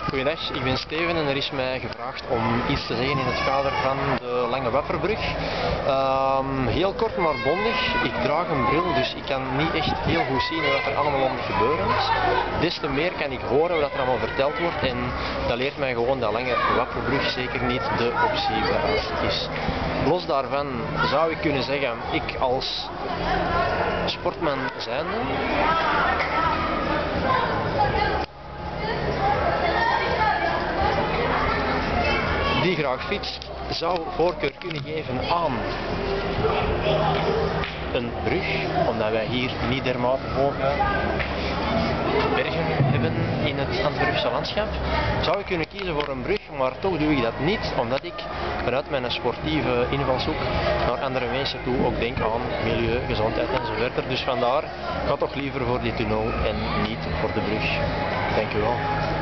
Goedendag, ik ben Steven en er is mij gevraagd om iets te zeggen in het kader van de Lange Wapperbrug. Heel kort maar bondig. Ik draag een bril, dus ik kan niet echt heel goed zien wat er allemaal om het gebeuren is. Des te meer kan ik horen wat er allemaal verteld wordt en dat leert mij gewoon dat Lange Wapperbrug zeker niet de optie is. Los daarvan zou ik kunnen zeggen, ik als sportman zijnde, die graag fietst, zou voorkeur kunnen geven aan een brug, omdat wij hier niet dermate hoge bergen hebben in het Antwerpse landschap. Zou ik kunnen kiezen voor een brug, maar toch doe ik dat niet, omdat ik vanuit mijn sportieve invalshoek naar andere mensen toe ook denk aan milieu, gezondheid enzovoort. Dus vandaar, ik ga toch liever voor die tunnel en niet voor de brug. Dank u wel.